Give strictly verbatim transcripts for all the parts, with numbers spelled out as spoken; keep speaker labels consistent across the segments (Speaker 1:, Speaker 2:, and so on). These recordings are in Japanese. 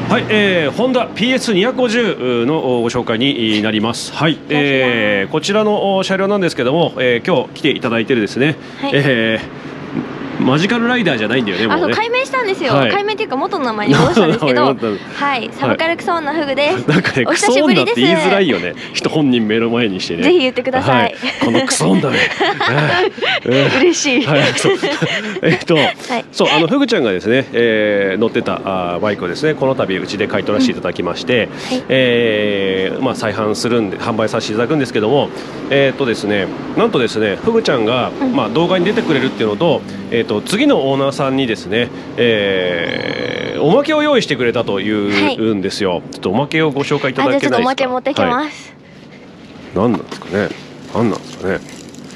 Speaker 1: はい、えー、ホンダ ピーエスにひゃくごじゅう のご紹介になります。はい、えー、こちらの車両なんですけども、えー、今日来ていただいてるですね、はい、えーマジカルライダーじゃないんだよね。もうね、
Speaker 2: あ、そう、改名したんですよ。
Speaker 1: はい、
Speaker 2: 改名っていうか元の名前に戻したんですけど、はい、サブカルクソ女フグです。
Speaker 1: なんかね、クソ女って言いづらいよね。人本人目の前にしてね。
Speaker 2: ぜひ言ってください。
Speaker 1: このクソ女ね。
Speaker 2: 嬉しい。
Speaker 1: えっと、そう、あのフグちゃんがですね、乗ってたバイクをですね、この度うちで買い取らせていただきまして、ええ、まあ再販するんで販売させていただくんですけども、えっとですね、なんとですね、フグちゃんがまあ動画に出てくれるっていうのと、えっと次のオーナーさんにですね、えー、おまけを用意してくれたというんですよ。はい、ちょっとおまけをご紹介いただけないですか。
Speaker 2: あ、じゃあちょっとおまけ持ってきます。
Speaker 1: はい、何なんですかね。何なんですかね。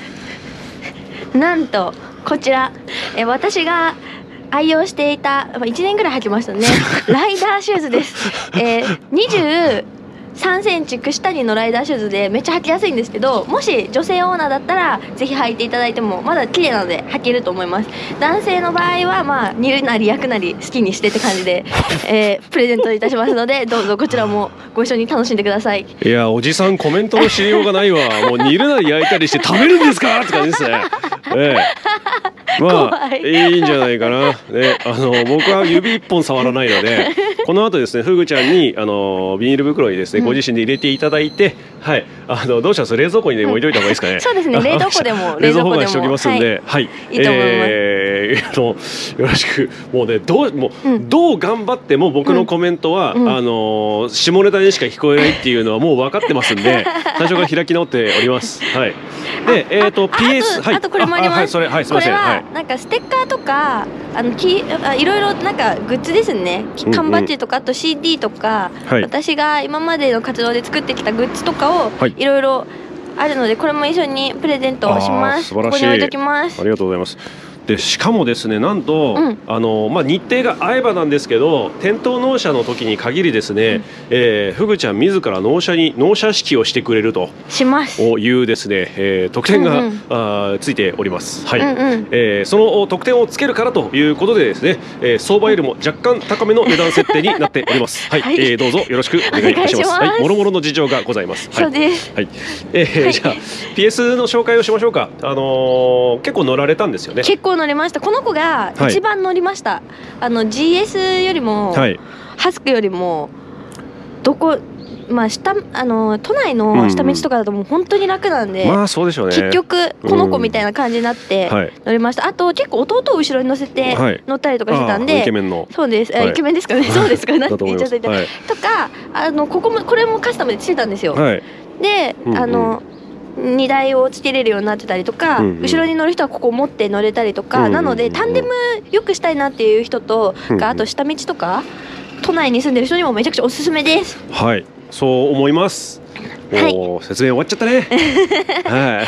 Speaker 2: なんとこちら、え私が愛用していたいちねんぐらい履きましたね。ライダーシューズです。えー、にじゅうさんセンチ串谷のライダーシューズでめっちゃ履きやすいんですけど、もし女性オーナーだったらぜひ履いていただいてもまだ綺麗なので履けると思います。男性の場合はまあ煮るなり焼くなり好きにしてって感じで、えー、プレゼントいたしますので、どうぞこちらもご一緒に楽しんでください。
Speaker 1: いや、おじさんコメントのしようがないわ。もう煮るなり焼いたりして食べるんですかって感じですね。ええ、まあいいんじゃないかな。ね、あの僕は指一本触らないので、この後ですね、フグちゃんにあのビニール袋にですね、ご自身で入れていただいて、はい、あのどうします？冷蔵庫にでも置いといた方がいいですかね。
Speaker 2: そうですね、冷凍庫でも
Speaker 1: 冷蔵庫でもしておきますんで、はい、
Speaker 2: いいと思います。
Speaker 1: えー、あのよろしく。もうね、どうもうどう頑張っても僕のコメントはあの下ネタにしか聞こえないっていうのはもう分かってますんで、最初から開き直っております。はい。で、えっと ピーエス、
Speaker 2: あとこれもあります。
Speaker 1: はい、それ、はい、すみません。はい。
Speaker 2: なんかステッカーとかあのきあいろいろなんかグッズですね。缶バッジとかあと シーディー とか、私が今までの活動で作ってきたグッズとかをいろいろあるので、これも一緒にプレゼントをします。ここに置いときます。
Speaker 1: ありがとうございます。でしかもですね、なんと、うん、あのまあ、日程が合えばなんですけど、店頭納車の時に限りですね、うん、えー、フグちゃん自ら納車に納車式をしてくれると
Speaker 2: します
Speaker 1: いうですね、えー、特典が、うんうん、あついております。はい、うんうん、えー、その特典をつけるからということでですね、えー、相場よりも若干高めの値段設定になっております。はい、はい、えー、どうぞよろしくお願いいたします。はい、もろもろの事情がございます。
Speaker 2: はい、そうです。
Speaker 1: はい、えーはい、じゃあ ピーエス の紹介をしましょうか。あのー、結構乗られたんですよね。
Speaker 2: 結構乗りました。この子が一番乗りました。はい、あの ジーエス よりも、はい、ハスクよりもどこ、まあ下あの都内の下道とかだともう本当に楽なんで、
Speaker 1: まあそうでしょうね。
Speaker 2: 結局この子みたいな感じになって乗りました。あと結構弟を後ろに乗せて乗ったりとかしてたんで、
Speaker 1: イケメンの、
Speaker 2: そうです、イケメンですかね。そうですかね。言っちゃったとか、あのここもこれもカスタムでしてたんですよ。で、あの荷台をつけれるようになってたりとか、うんうん、後ろに乗る人はここを持って乗れたりとか、なのでタンデムよくしたいなっていう人とか、あと下道とか都内に住んでる人にもめちゃくちゃおすすめです。
Speaker 1: はい、そう思います。はい、お説明終わっちゃったね。はい。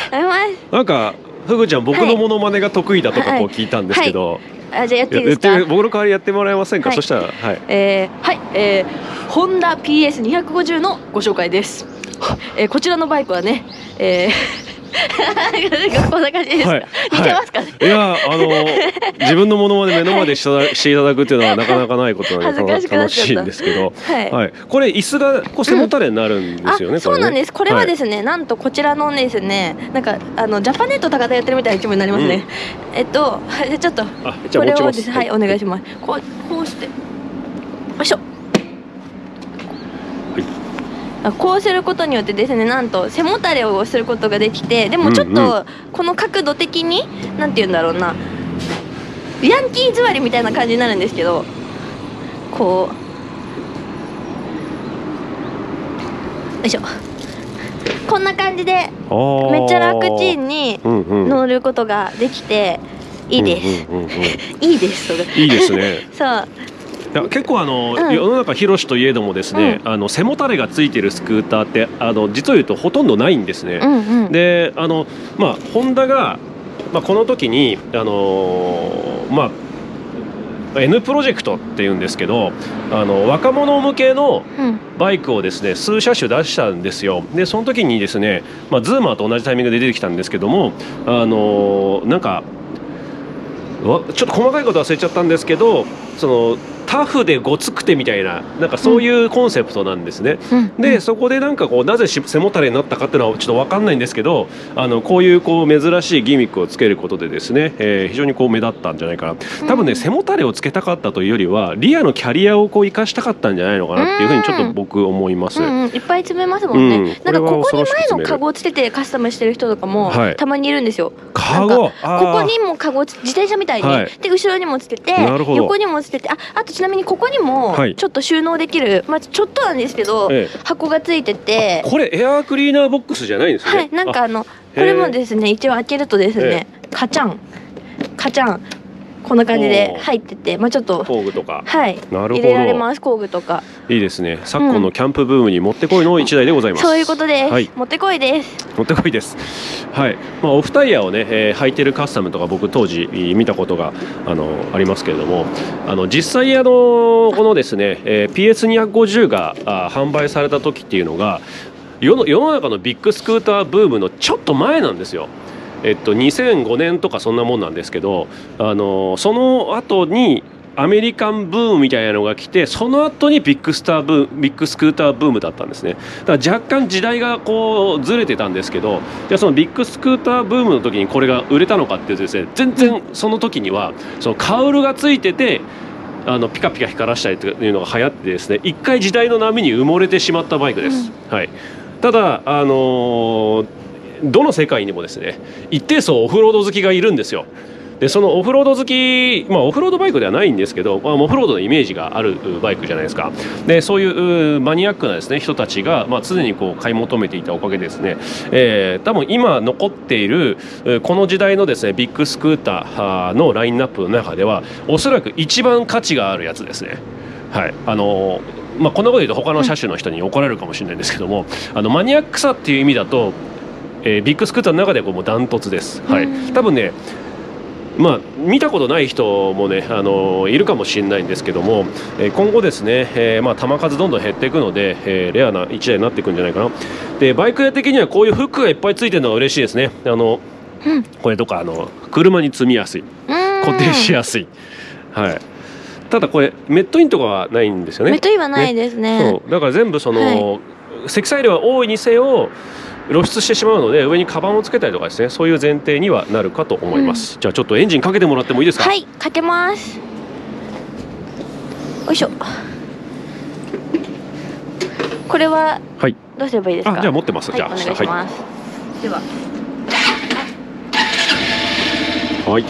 Speaker 1: なんかフグちゃん、僕のモノマネが得意だとかこう聞いたんですけど、
Speaker 2: はいはい、あ、じゃあやっていいですか。
Speaker 1: 僕の代わりやってもらえませんか。はい、そしたら、はい、
Speaker 2: えー、はい、えー、ホンダ ピーエスにひゃくごじゅう のご紹介です。えー、こちらのバイクはね、えー、こんな感じですか。はい、似てますかね。
Speaker 1: はい、いや、あのー、自分のものまで目の前でしてしていただくっていうのはなかなかないことなので楽しいんですけど、はい、はい、これ椅子がこう背もたれになるんですよね。うん、
Speaker 2: そうなんです。これはですね、はい、なんとこちらのですね、なんかあのジャパネット高田やってるみたいな気分になりますね。うん、えっとちょっとこれをですね、はい、お願いします。こうこうして、よいしょ。こうすることによってですね、なんと背もたれをすることができて、でもちょっとこの角度的になんて言うんだろうな、ヤンキー座りみたいな感じになるんですけど、こうよいしょ、こんな感じでめっちゃ楽ちんに乗ることができていいです。いいです。
Speaker 1: いいですね。
Speaker 2: そう。
Speaker 1: いや結構あの、うん、世の中広しといえどもですね、うん、あの背もたれがついてるスクーターってあの実を言うとほとんどないんですね。うんうん、であのまあホンダが、まあ、この時にあのー、まあ N プロジェクトっていうんですけど、あの若者向けのバイクをですね数車種出したんですよ。でその時にですね、まあ、ズーマーと同じタイミングで出てきたんですけども、あのー、なんかちょっと細かいこと忘れちゃったんですけど、そのタフでごつくてみたいな、なんかそういうコンセプトなんですね。
Speaker 2: うん、
Speaker 1: でそこでなんかこうなぜ背もたれになったかっていうのはちょっと分かんないんですけど、あのこういうこう珍しいギミックをつけることでですね、えー、非常にこう目立ったんじゃないかな。多分ね、背もたれをつけたかったというよりはリアのキャリアをこう生かしたかったんじゃないのかなっていうふうにちょっと僕思います。
Speaker 2: うんうん、いっぱい詰めますもんね。うん、なんかここに前のカゴをつけてカスタムしてる人とかもたまにいるんですよ。
Speaker 1: カゴ、
Speaker 2: ここにもカゴ、自転車みたいに、はい、で後ろにもつけて横にもつけて、ああとちなみにここにもちょっと収納できる、まあちょっとなんですけど、ええ、箱がついてて、
Speaker 1: これエアークリーナーボックスじゃないんですね。
Speaker 2: はい、なんかあのこれもですね、一応開けるとですね、カチャンカチャンこんな感じで入ってて、まあちょっと
Speaker 1: 工具とか、
Speaker 2: はい、なるほど、入れられます。工具とか
Speaker 1: いいですね。昨今のキャンプブームにもってこいの一台でございます。
Speaker 2: うん、そういうことです。
Speaker 1: はい、
Speaker 2: もってこいです。
Speaker 1: もってこいです。はい。まあオフタイヤをね、えー、履いてるカスタムとか僕当時見たことがあのありますけれども、あの実際あのこのですね、えー、ピーエスにひゃくごじゅう があ販売された時っていうのが世の世の中のビッグスクーターブームのちょっと前なんですよ。えっと、にせんごねんとかそんなもんなんですけど、あのその後にアメリカンブームみたいなのが来て、その後にビッグスターブームビッグスクーターブームだったんですね。だから若干時代がこうずれてたんですけど、じゃあそのビッグスクーターブームの時にこれが売れたのかっていうとですね、全然その時にはそのカウルがついててあのピカピカ光らしたりというのが流行ってですね、一回時代の波に埋もれてしまったバイクです。うん、はい。ただあのーどの世界にもですね一定層オフロード好きがいるんですよ。でそのオフロード好き、まあ、オフロードバイクではないんですけど、まあ、オフロードのイメージがあるバイクじゃないですか。でそういうマニアックなですね人たちが、まあ、常にこう買い求めていたおかげですね、えー、多分今残っているこの時代のですねビッグスクーターのラインナップの中ではおそらく一番価値があるやつですね。はい、あのまあ、こんなこと言うと他の車種の人に怒られるかもしれないんですけども、あのマニアックさっていう意味だとえー、ビッグスクーターの中ではこうもうダントツです。はい、多分ね、まあ、見たことない人もね、あのー、いるかもしれないんですけども、えー、今後ですね、えーまあ、球数どんどん減っていくので、えー、レアないちだいになっていくんじゃないかな。でバイク屋的にはこういうフックがいっぱいついてるのが嬉しいですね。あの、うん、これとかあの車に積みやすい、固定しやすい、はい、ただこれメットインとかはないんですよね。
Speaker 2: メットインはないですね。
Speaker 1: ね、そうだから全部その、はい、積載量は多いにせよ露出してしまうので上にカバンをつけたりとかですね、そういう前提にはなるかと思います。うん、じゃあちょっとエンジンかけてもらってもいいですか。
Speaker 2: はい、かけます。よいしょ。これはどうすればいいですか。
Speaker 1: あ、じゃあ持ってます。
Speaker 2: はい、
Speaker 1: じゃあ
Speaker 2: お願いします。はい、では
Speaker 1: はい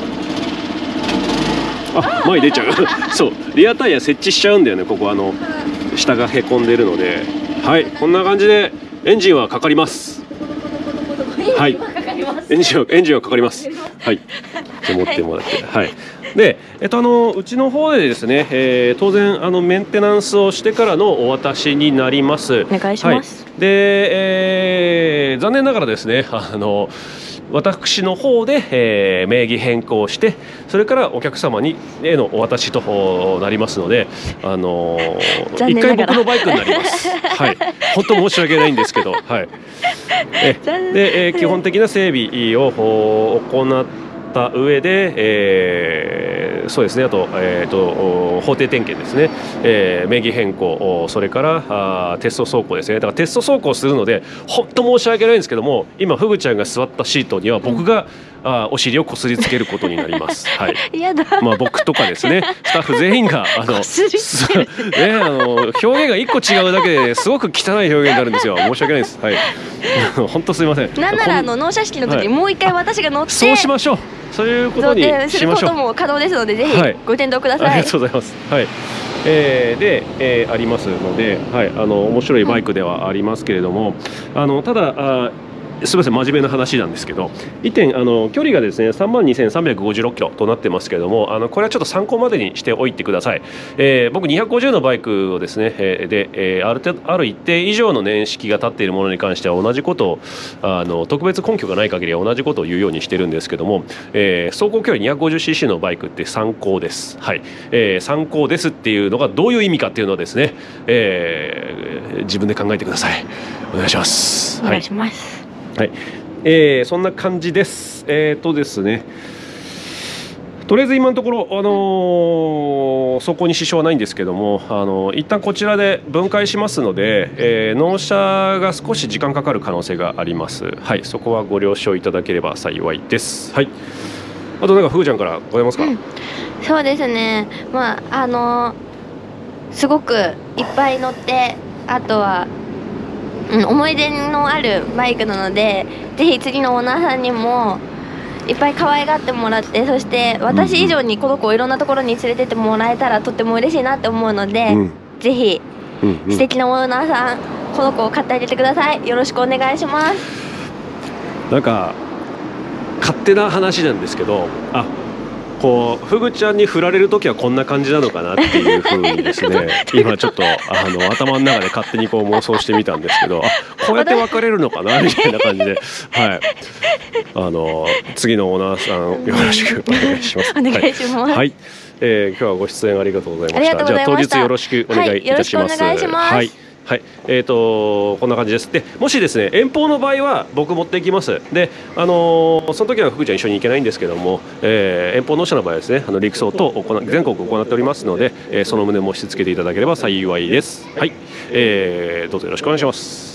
Speaker 1: あ、前出ちゃうそうリアタイヤ設置しちゃうんだよね。ここあの下がへこんでるので、はい、こんな感じでエンジンはかかります。はい、エンジンはエンジンはかかります。はい、じゃ持ってもらって、はい。で、えっとあのうちの方でですね、えー、当然あのメンテナンスをしてからのお渡しになります。
Speaker 2: お願いします。
Speaker 1: はい、で、えー、残念ながらですね、あの私の方で、えー、名義変更して、それからお客様にへのお渡しとなりますので、あのー、一回僕のバイクになります。はい、本当申し訳ないんですけど、はい。えで、えー、基本的な整備を行った上で、えー、そうですね、あと、えー、と法定点検ですね、えー、名義変更、それからあテスト走行ですね。だからテスト走行するので本当申し訳ないんですけども、今フグちゃんが座ったシートには僕が、うん、あお尻をこすりつけることになります。はい。
Speaker 2: やだ。
Speaker 1: まあ僕とかですね、スタッフ全員があのね、あの表現が一個違うだけですごく汚い表現になるんですよ。申し訳ないです。はい。本当すみません。
Speaker 2: なんならあの納車式の時にもう一回私が乗って、
Speaker 1: そうしましょう。そういうことにしましょう。
Speaker 2: することも可能ですので、ぜひご検討ください。
Speaker 1: ありがとうございます。はい。えー、で、えー、ありますので、はい、あの面白いバイクではありますけれども、あのただあすみません、真面目な話なんですけど、いってんあの距離がですねさんまんにせんさんびゃくごじゅうろっキロとなってますけれども、あのこれはちょっと参考までにしておいてください。えー、僕にひゃくごじゅうのバイクをですね、えー、で、えー、ある程度ある一定以上の年式が経っているものに関しては同じことをあの特別根拠がない限りは同じことを言うようにしてるんですけども、えー、走行距離 にひゃくごじゅうシーシー のバイクって参考です。はい、えー、参考ですっていうのがどういう意味かっていうのをですね、えー、自分で考えてください。お願いします。
Speaker 2: お願いします。はい、
Speaker 1: はい、えー、そんな感じです。えーとですね、 とりあえず今のところ、あのー、走行に支障はないんですけども、あのー、一旦こちらで分解しますので、えー、納車が少し時間かかる可能性があります。はい、そこはご了承いただければ幸いです。はい。あとなんかふーちゃんからございますか？うん、
Speaker 2: そうですね。まああのー、すごくいっぱい乗って、あとは、うん、思い出のあるバイクなので、ぜひ次のオーナーさんにもいっぱい可愛がってもらって、そして私以上にこの子をいろんなところに連れてってもらえたらとっても嬉しいなって思うので、うん、ぜひ、うんうん、素敵なオーナーさんこの子を買ってあげてください。よろしくお願いします。
Speaker 1: なんか勝手な話なんですけど、あ、こうフグちゃんに振られる時はこんな感じなのかなっていうふうにですね今ちょっとあの頭の中で勝手にこう妄想してみたんですけど、あ、こうやって別れるのかなみたいな感じで、はい、あの次のオーナーさんよろしくお願いします。
Speaker 2: お願いします。
Speaker 1: はい、えー、今日はご出演ありがとうございました。じゃあ当日よろしくお願いいたします。
Speaker 2: はい、よろしくお願いします。
Speaker 1: はい、はい、えーとこんな感じです。でもしですね遠方の場合は僕持っていきます。で、あのー、その時は福ちゃん一緒に行けないんですけども、えー、遠方納車の場合はですね、あの陸送と行全国行っておりますので、えー、その旨申し付けていただければ幸いです。はい、えー、どうぞよろしくお願いします。